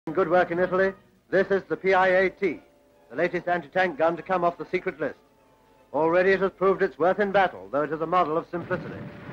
Good work in Italy. This is the P.I.A.T, the latest anti-tank gun to come off the secret list. Already it has proved its worth in battle, though it is a model of simplicity.